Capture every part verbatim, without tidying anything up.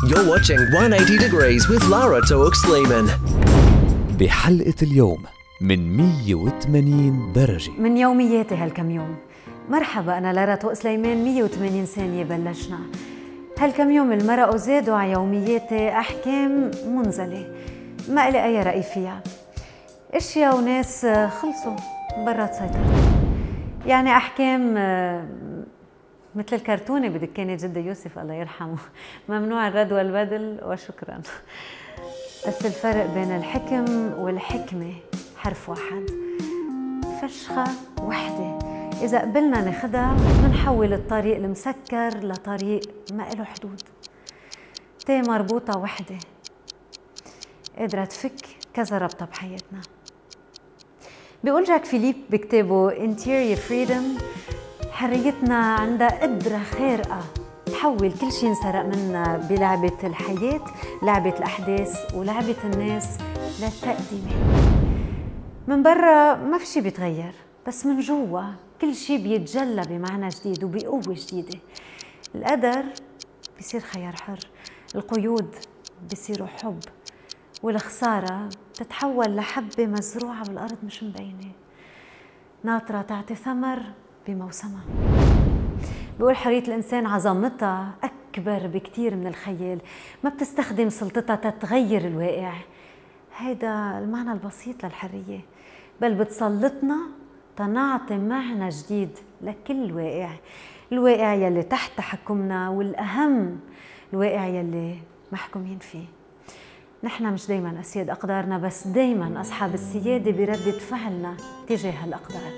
You're watching one eighty degrees with Lara, Taouk, Sleiman. بحلقة اليوم من مية وثمانين درجة من يومياتي هالكم يوم. مرحبا، أنا لارا توق سليمان. مية وثمانين ثانية بلشنا. هالكم يوم المرقوا زادوا على يومياتي أحكام منزلة ما إلي أي رأي فيها. أشياء وناس خلصوا برات سيطرتي. يعني أحكام مثل الكرتونة بدكانة جدة يوسف الله يرحمه، ممنوع الرد والبدل وشكرا. بس الفرق بين الحكم والحكمة حرف واحد، فشخة وحدة. إذا قبلنا ناخدها منحول الطريق المسكر لطريق ما له حدود. تي مربوطة وحدة قادرة تفك كذا ربطة بحياتنا. بيقول جاك فيليب بكتابه Interior Freedom، حريتنا عندها قدرة خارقة تحول كل شيء انسرق منا بلعبة الحياة، لعبة الأحداث ولعبة الناس للتقديمة. من برا ما في شيء بيتغير، بس من جوا كل شيء بيتجلى بمعنى جديد وبقوة جديدة. القدر بيصير خيار حر، القيود بيصيروا حب، والخسارة بتتحول لحبة مزروعة بالأرض مش مبينة، ناطرة تعطي ثمر بموسمها. بيقول حرية الإنسان عظمتها أكبر بكتير من الخيال، ما بتستخدم سلطتها تتغير الواقع. هيدا المعنى البسيط للحرية، بل بتسلطنا تنعطي معنى جديد لكل واقع، الواقع يلي تحت تحكمنا، والأهم الواقع يلي محكومين فيه. نحن مش دايما أسياد أقدارنا، بس دايما أصحاب السيادة بردة فعلنا تجاه الأقدار.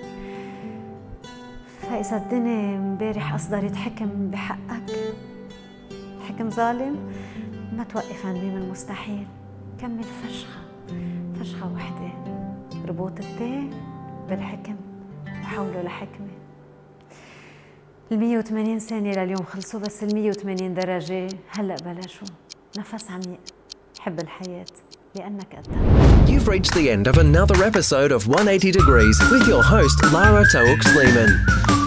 فإذا الدنيا امبارح أصدرت حكم بحقك، حكم ظالم، ما توقف عند ميم المستحيل، كمل فشخة فشخة وحدة، ربوط التاء بالحكم وحوله لحكمة. المية وثمانين ثانية لليوم خلصوا، بس المية وثمانين درجة هلأ بلشوا. نفس عميق، حب الحياة لأنك قدها. You've reached the end of another episode of one eighty degrees with your host Lara, Taouk, Sleiman.